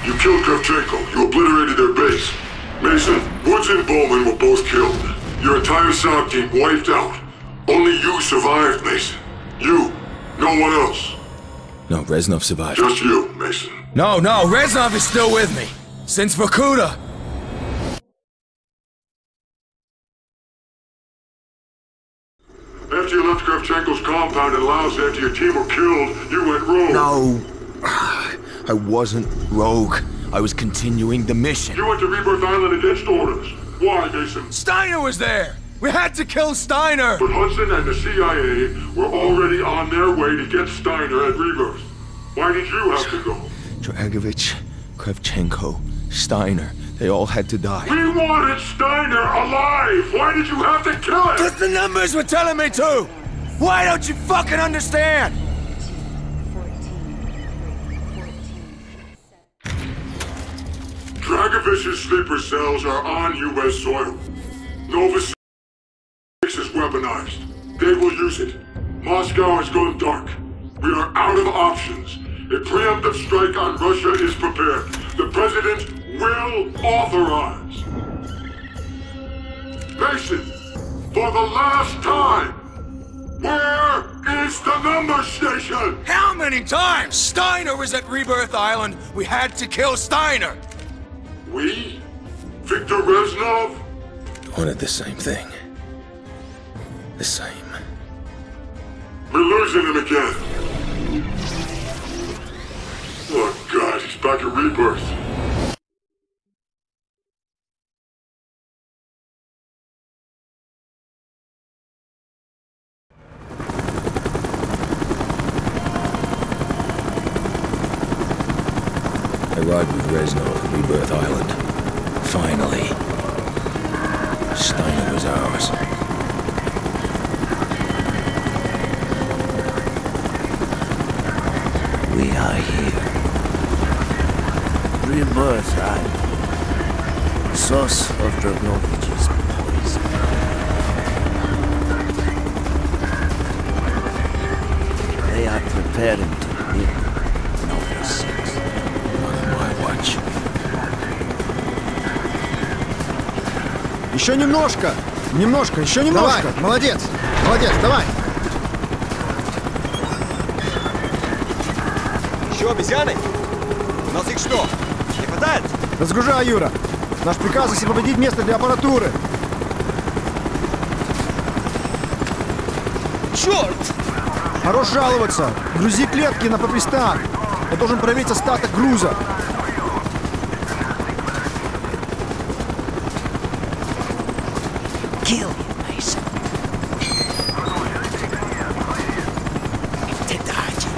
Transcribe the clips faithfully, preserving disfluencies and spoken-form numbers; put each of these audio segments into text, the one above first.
You killed Kravchenko. You obliterated their base. Mason, Woods and Bowman were both killed. Your entire SOC team wiped out. Only you survived, Mason. You. No one else. No, Reznov survived. Just you, Mason. No, no, Reznov is still with me. Since Vorkuta. After you left Kravchenko's compound and Laos after your team were killed, you went rogue. No. I wasn't rogue. I was continuing the mission. You went to Rebirth Island against orders. Why, Mason? Steiner was there! We had to kill Steiner! But Hudson and the C I A were already on their way to get Steiner at Rebirth. Why did you have to go? Dragovich, Kravchenko, Steiner, they all had to die. We wanted Steiner alive! Why did you have to kill him? Because the numbers were telling me to! Why don't you fucking understand? Dragovich's sleeper cells are on U S soil. Nova six is weaponized. They will use it. Moscow has gone dark. We are out of options. A preemptive strike on Russia is prepared. The President will authorize. Mason, for the last time, where is the number station? How many times? Steiner was at Rebirth Island. We had to kill Steiner. We? Victor Reznov? Wanted the same thing. The same. We're losing him again. Oh God, he's back at Rebirth. I ride with Reznov at Rebirth Island. Finally. Steiner was ours. We are here. Rebirth Island. Source of Dragovich's poison. They are preparing to hit Nova six. On my watch. Еще немножко! Немножко, еще немножко! Давай, молодец! Молодец, давай! Еще обезьяны? У нас их что, не хватает? Разгружай, Юра! Наш приказ освободить место для аппаратуры! Черт! Хорош жаловаться! Грузи клетки на попристан! Я должен проверить остаток груза! Kill him, Mason. Take the hygiene.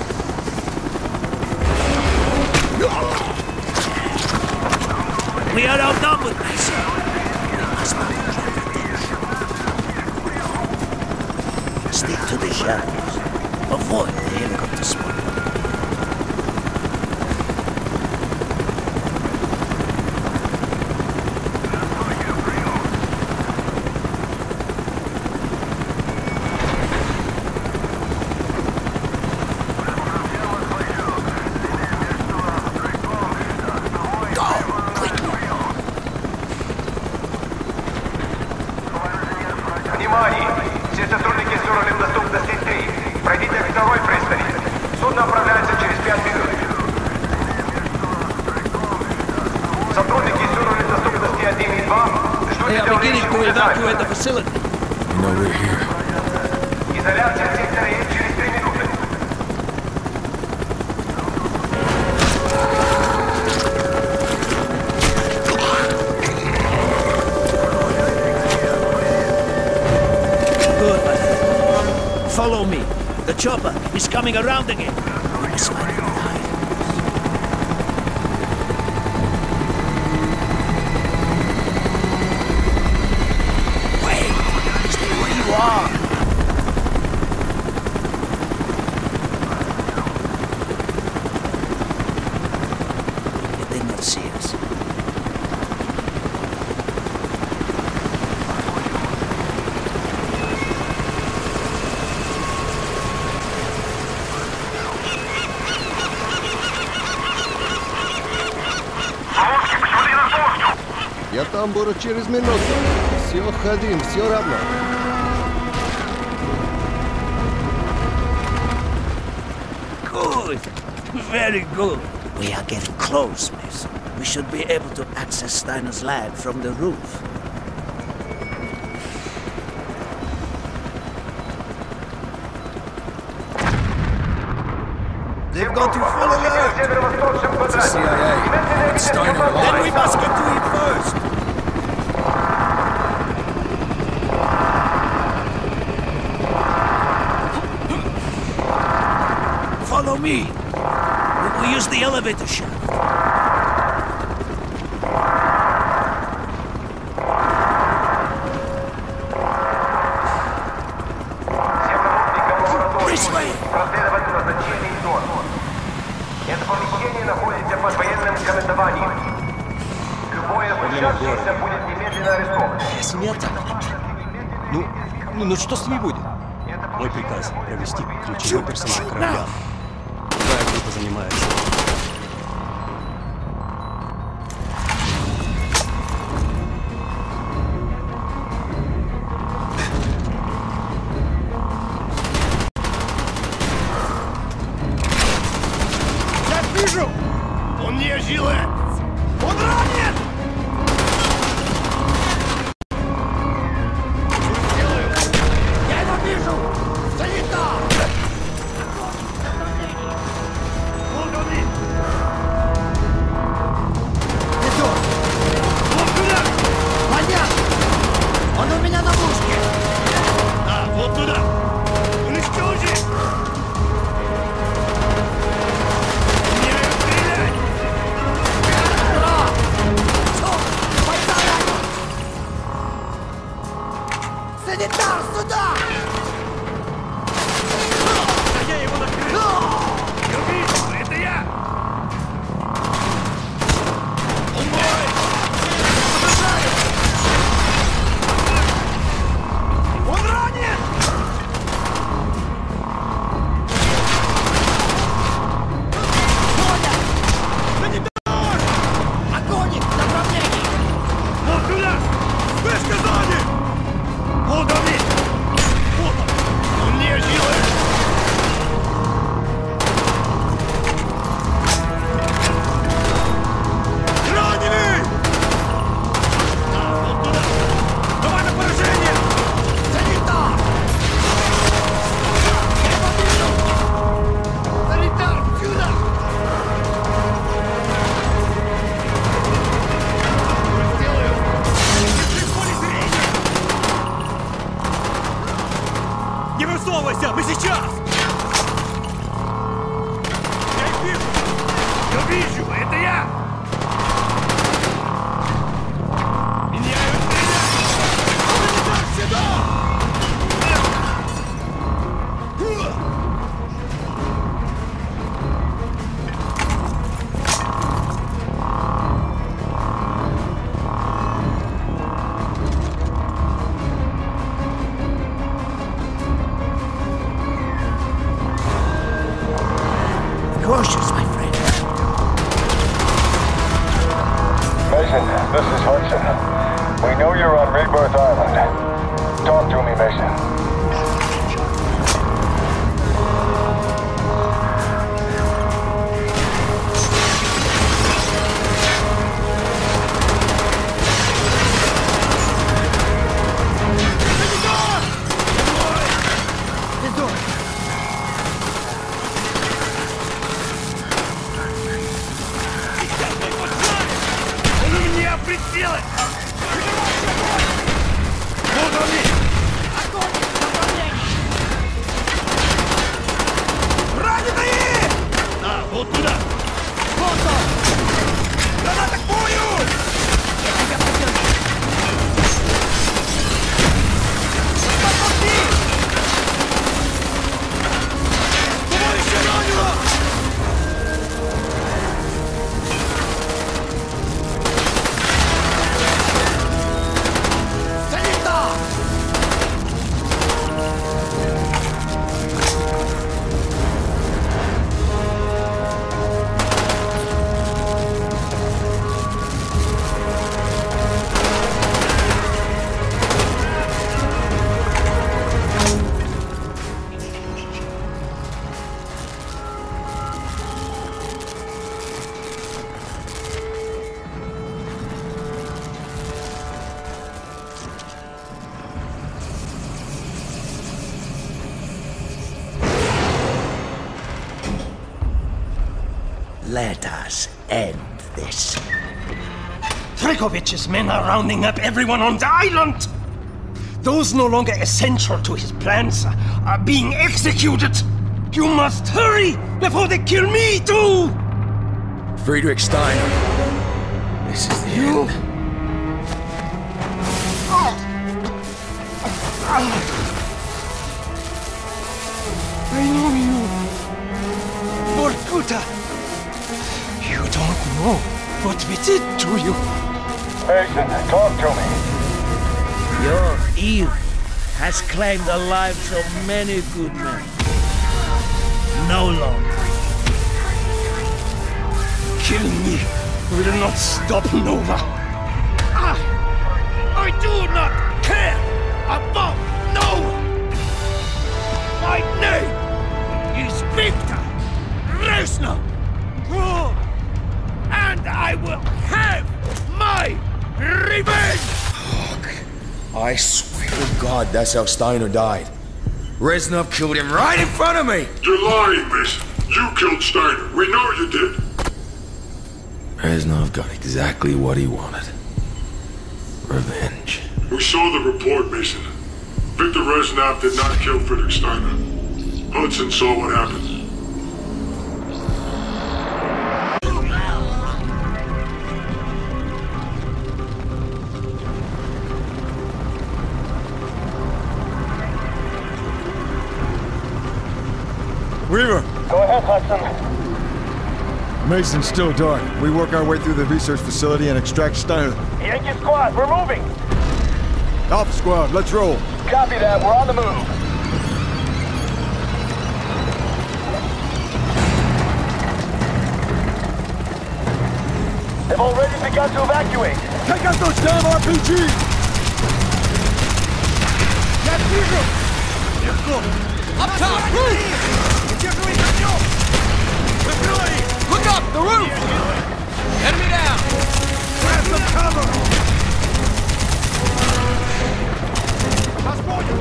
We are outnumbered, Mason. We must not attract attention. Stick to the shadows. Avoid the helicopter smoke. Все сотрудники с уровнем доступности три. Пройдите к второй пристани. Судно отправляется через пять минут. Сотрудники с уровнем доступности один и два. They are beginning to evacuate the facility. You know we're here. Изоляция сектора есть через три минуты. Follow me. The chopper is coming around again. We must find him alive. Wait! Stay where you are. They did not see us. тамбура через минуту. Все, ходим, все равно. Good. Very good. We are getting close, Mason. We should be able to access Steiner's lab from the roof. They've gone to full alert. It's the C I A. It's Steiner alive. Then we must get to him first. Follow me. We will use the elevator shaft. This way. Проследовать назначение зон. Это помещение находится под военным командованием. Любое случившееся будет немедленно арестовано. Семья-то? Ну, ну, ну что с ними будет? Мой приказ — провести ключевой персонал корабля. Твоя группа занимается. Я вижу! Он не жилет! Он ранен! Я его вижу! Санитар! Вот он и... Идем. Вот туда! Понятно. Он у меня на мушке. Да, вот туда! Уничтожи! Не стрелять! Санитар, сюда! Да я его накрыл! Я вижу, это я! Он мой! Он ранен! Санитар! Огонь! Направление! Вот туда! Вышка сзади! Вот он и... Вот он! Он не жилет! Раненый! Да, вот туда! Давай на поражение! Санитар! Я его вижу! Санитар, сюда! Сделаю! Держи в поле зрения! Не высовывайся! Мы сейчас! Я их вижу! Я вижу! Это я! Меняю стрелять! Санитар, сюда! Cautious, my friend. Mason, this is Hudson. We know you're on Rebirth Island. Talk to me, Mason. Идем. Он у меня прицелы! Вот он и... Огонь! Направление! Раненые! Да, вот туда! Вот он! Граната к бою! Я тебя поддержу! Подпусти! Товарища ранено! Санитар! Let us end this. Dragovich's men are rounding up everyone on the island! Those no longer essential to his plans are being executed! You must hurry before they kill me too! Friedrich Steiner. This is the You... end. I know you. Vorkuta. You don't know what we did to you. Mason, talk to me. Your evil has claimed the lives of many good men. No longer. Kill me will not stop Nova. I... I do not care about Nova! My name is Victor Reznov! And I will have my revenge! I swear to God, that's how Steiner died. Reznov killed him right in front of me! You're lying, Mason. You killed Steiner. We know you did. Reznov got exactly what he wanted. Revenge. We saw the report, Mason. Victor Reznov did not kill Friedrich Steiner. Hudson saw what happened. Weaver! Go ahead, Hudson. Mason's still dark. We work our way through the research facility and extract Steiner. Yankee squad, we're moving. Alpha squad, let's roll. Copy that, we're on the move. They've already begun to evacuate. Take out those damn R P Gs! Я вижу! Легко! Up top! Roof! Удерживай огнем! Закрой! Look up! The roof! Enemy down! Grab some cover! Нас понял!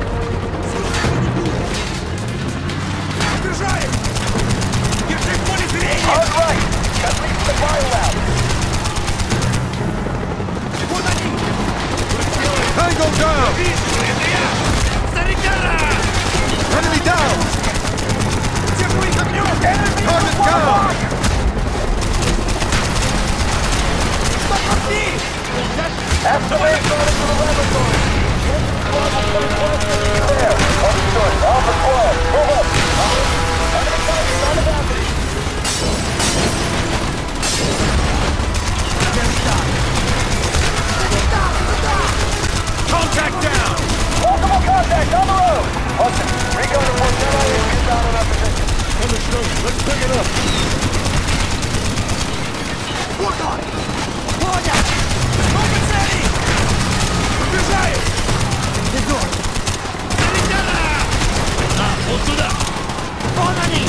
Удержаем! Держи в поле зрения! All right, complete the fire route. Вот они! Tango down! Вижу! Это я! Старикара! Enemy down! Держу их огнем! Target down! Стопни! Escalate going to the laboratory. There. Understood. Alpha squad, move up. Enemy target on the balcony. Contact down! Multiple contact on the road. Hudson, recon reports M I A get down in our position. Understood. Let's pick it up. Вот он! Понял! Много целей! Побежаем! Идем! Старикара! А, вот сюда! Вон они!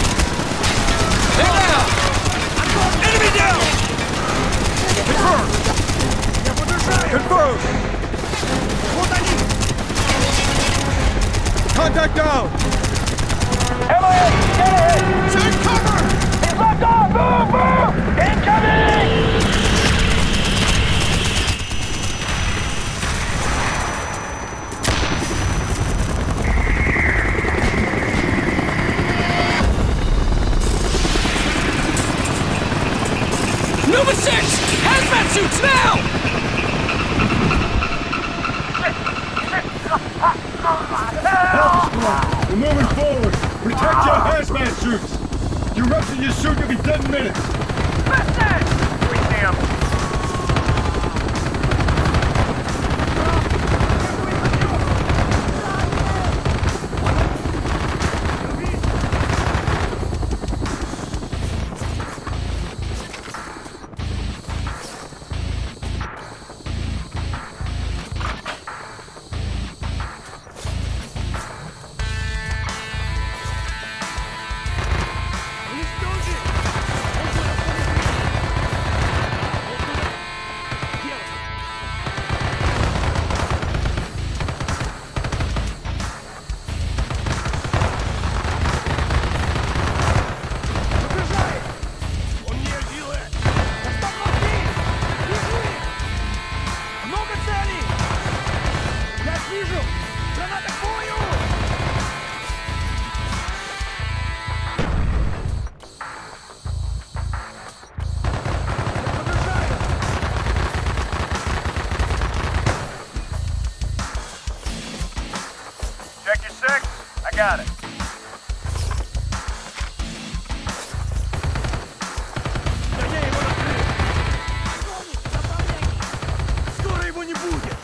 Enemy down! Confirmed! Я подражаю! Confirmed! Вот они! Contact down! M I A, get ahead. Take cover! He's left off. Move, move. Incoming! Nova six! Hazmat suits now! We're moving forward! Protect your hazmat suits! You rupture your suit, you'll be dead in minutes! We see him. got it. Скоро его не будет!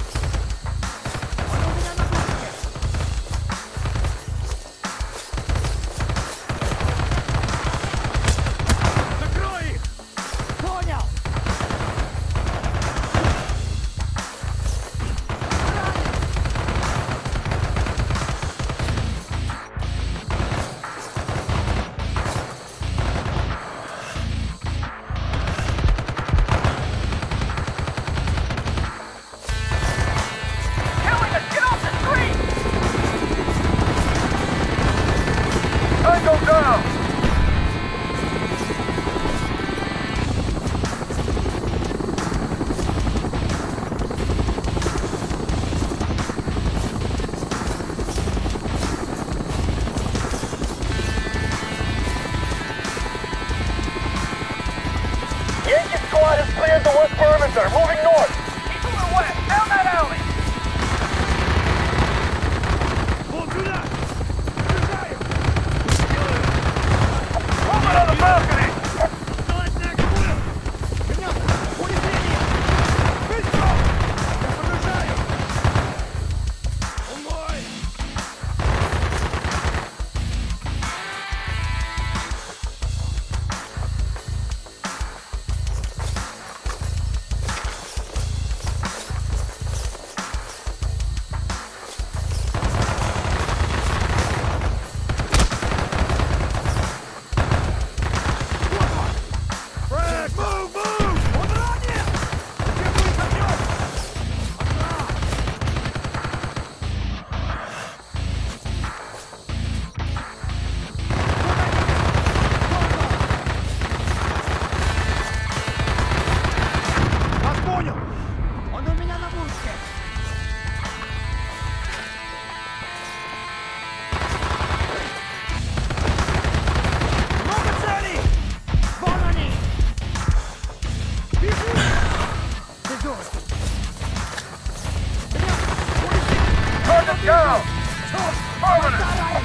Закрой их! Понял! Killing us! Get off the street! Tango down! Yankee squad has cleared the west perimeter, moving north. Keep moving west, down that alley. Вон сюда! Заряжаю! Moving on the balcony. Давай снег, понял! Понятно! Поле зрения! Быстро! Я подражаю! Он мой! Фрэг, мув, мув! Он ранен! Где будет огнем? Одна! Вас понял! Он у меня на мушке! Много целей! Вон они! Бегу! Бегу! Target down. Permanent.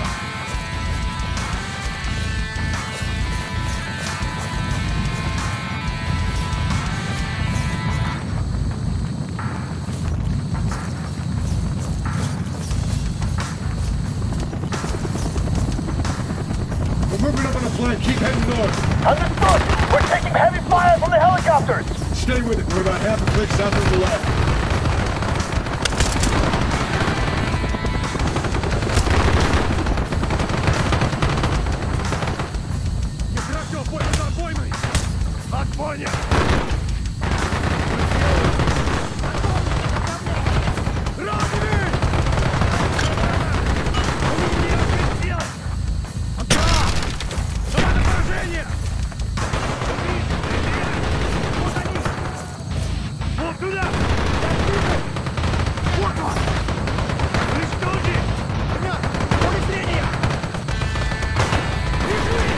We're moving up on the flank. Keep heading north. Understood. We're taking heavy fire from the helicopters. Stay with it. We're about half a click south of the left. Не хорошо, понял, за обоймой! Вас понял! Раненый! Он не успеет сделать! Антра! Давай на поражение! Вот они! Вот туда! Вот он! Уничтожи! Понятно! Поле зрения! Вижу их!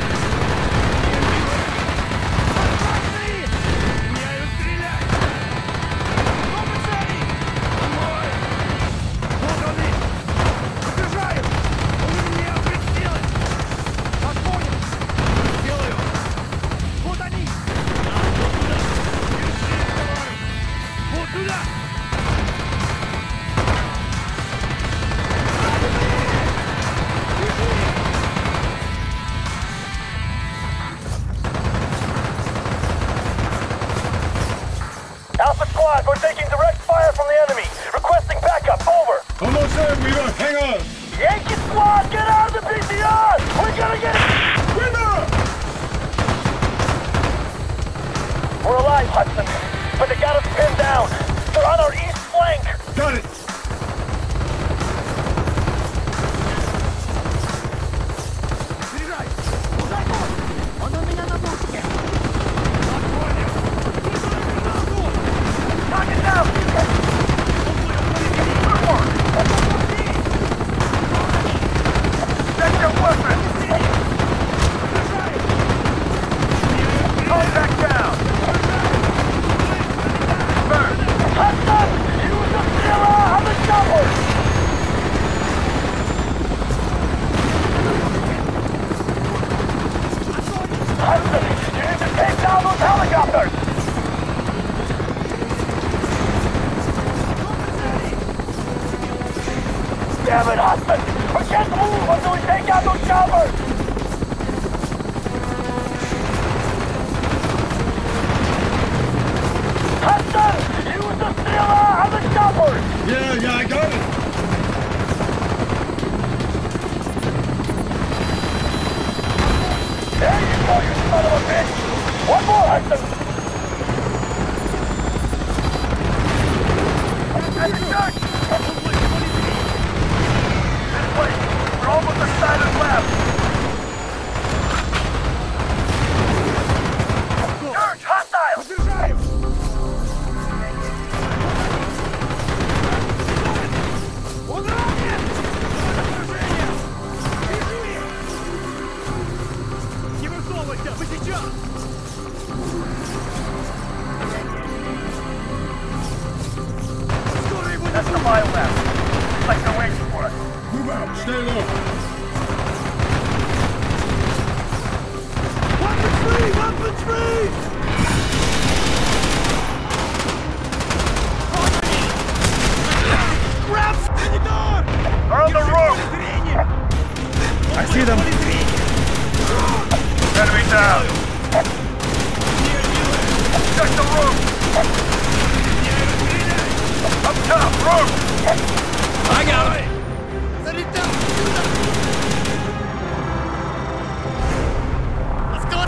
Отпусти! Меняю стрелять! Много целей! Мой! Вот они! Окружаю! Он меня прицелит! Как понял! Сделаю! Вот они! Да, вот туда! Держи, товарищ! Вот туда! Вижу их! Alpha squad, we're taking direct fire from the enemy. Requesting backup. Over. Almost there, Weaver. Hang on. Yankee squad, get out of the P C R. We're gonna get it. Weaver! We're alive, Hudson, but they got us pinned down. They're on our east flank. Got it. Заряжай! Дай бой! Он у меня на мушке! Target down. down those helicopters! Damn it, Hudson! We can't move until we take out those choppers! Hudson! Use the Strela on the choppers! Yeah, yeah, I got it. There you go, you son of a bitch! One more, Hudson! At the church! This way! We're almost at Steiner's lab! Church, hostile! That's the bio lab. It's like they're waiting for us. Move out. Stay low. Weapons free! Weapons free! Grab the door! They're on the roof! I see them. Enemy down! Check the roof! Up top, roof! I got him! Let's go!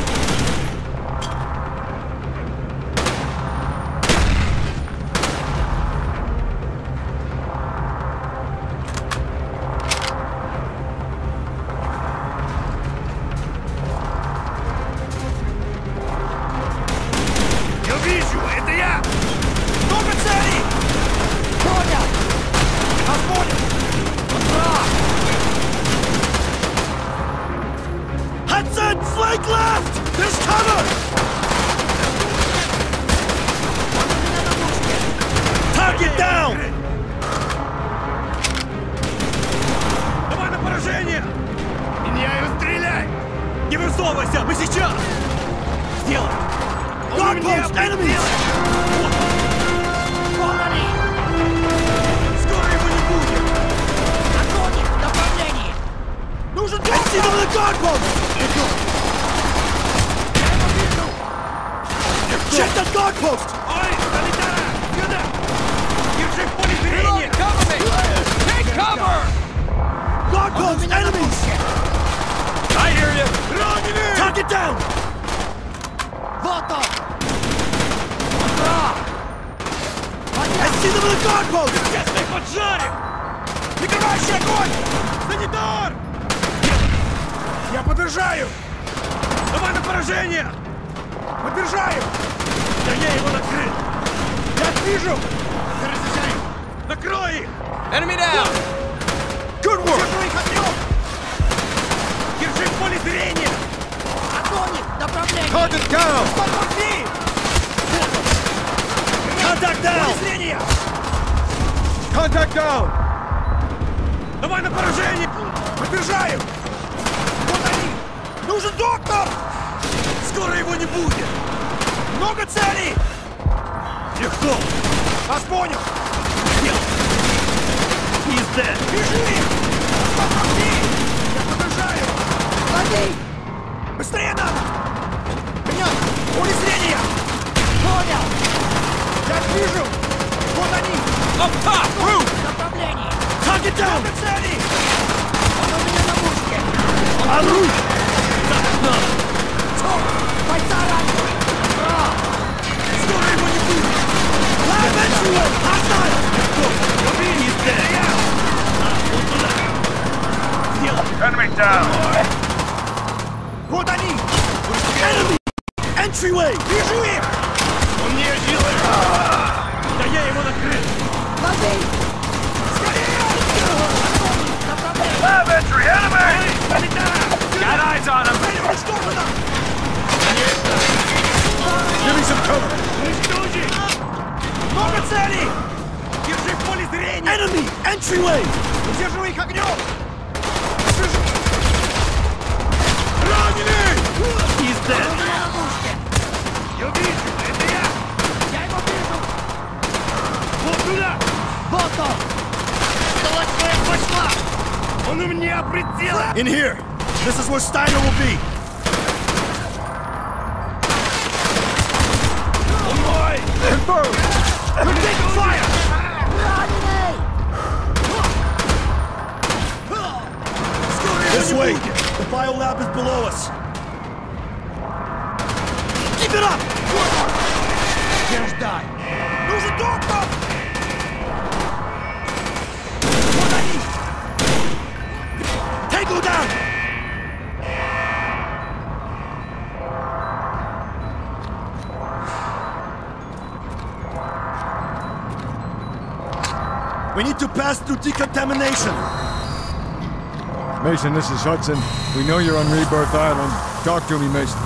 Я вижу! Это я! Много целей! Понял! Нас понял! Hudson! Flank left! There's cover! Target down! Давай на поражение! Меняю, стреляй! Не высовывайся! Мы сейчас! Сделай! Guard post! Enemies! Скоро его не будет! Огонь! В направлении! Нужен доктор! I see them on the guard post! Check that guard post! Ой, санитара! Сюда! Держи в поле зрения! Cover me! Take cover! Guard post! Enemies! I hear you! Target down! Вот он! I see them on the guard post! Сейчас мы их поджарим! Прикрывающий огонь! Санитар! Я подержаю! Давай на поражение! Подержаю! Да я его накрыл! Я вижу! Накрой их! Enemy down! Good work! Держу их огнем! Держи в поле зрения! Огонь! Направление! Target down! Подожди! Контакт down! Поле зрения! Contact down! Давай на поражение! Подержаю! Вот они! Нужен доктор! Скоро его не будет! Много целей! Легко! Вас понял! He's dead! Бежи! Подожди! Я подержаю! Лови! Быстрее надо! Меня! Поле зрения! Понял! Я вижу! Вот они! Up top! Roof! Направление! Target down! Много целей! Он у меня на мушке! Оружие! Бойца ранен! Скоро его не будет! Лавенчуэлл! Hostile! He's dead! Вот туда! Enemy down! Вот они! Enemy! Entryway! Вижу их! Он не делает! Да я его накрыл! Лови! Скорее! Lab entry, enemy! Got eyes on him! Уничтожено! Give me some cover! Много целей! Держи в поле зрения! Enemy! Entryway! Удержу их огнем! Раненый! He's dead! In here! This is where Steiner will be! Confirmed! We're taking fire! This way! The biolab is below us! Keep it up! Can't die! There's a door, bro! Tango down! We need to pass through decontamination! Mason, this is Hudson. We know you're on Rebirth Island. Talk to me, Mason.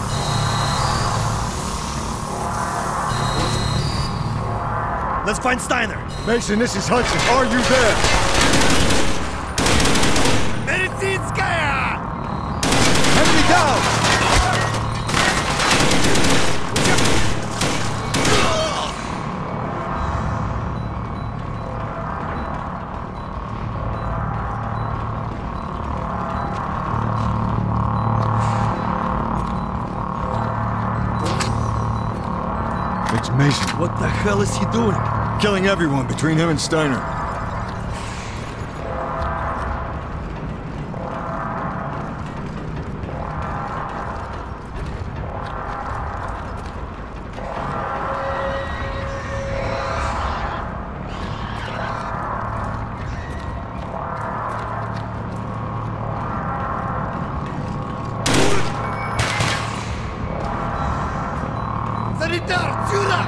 Let's find Steiner! Mason, this is Hudson. Are you there? Medicинskaya! Enemy down! It's Mason. What the hell is he doing? Killing everyone between him and Steiner. Санитар, сюда!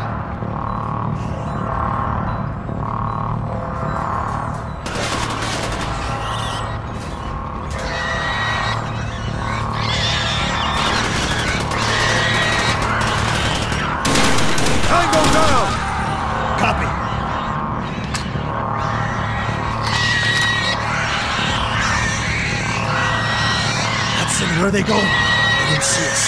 Tango down! Copy. Hudson, where are they going? They didn't see us.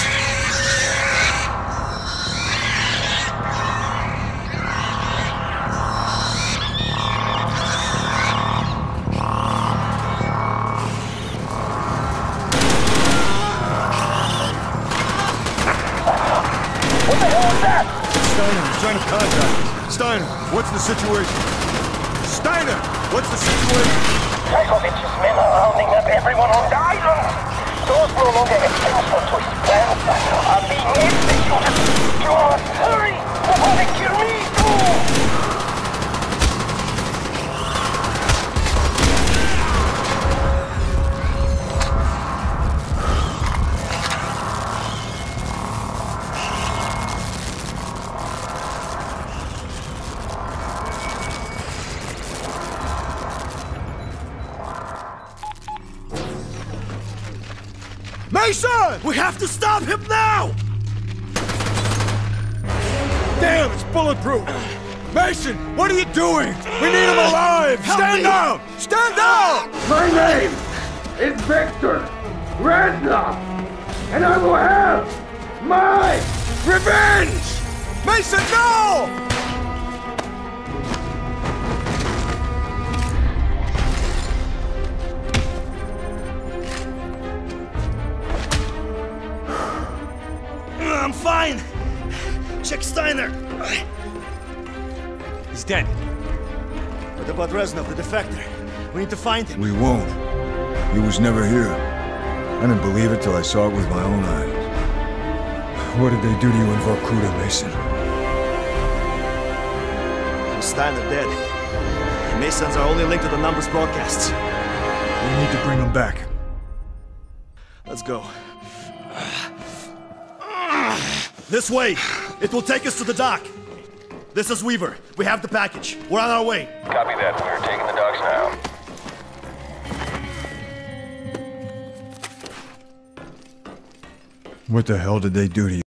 Steiner, he's trying to contact us. Steiner, what's the situation? Steiner, what's the situation? Dragovich's men are rounding up everyone on the island. Those no longer essential to his plans are being executed. You must hurry before they kill me too! Mason! We have to stop him now! Damn, it's bulletproof! Mason, what are you doing? We need him alive! Help Stand me. down! Stand down! My name is Victor Reznov, and I will have my revenge! Mason, no! I'm fine! Check Steiner! He's dead. What about Reznov, the defector? We need to find him. We won't. He was never here. I didn't believe it till I saw it with my own eyes. What did they do to you in Vorkuta, Mason? Steiner dead. Mason's our only link to the numbers broadcasts. We need to bring him back. Let's go. This way! It will take us to the dock! This is Weaver. We have the package. We're on our way. Copy that. We're taking the docks now. What the hell did they do to you?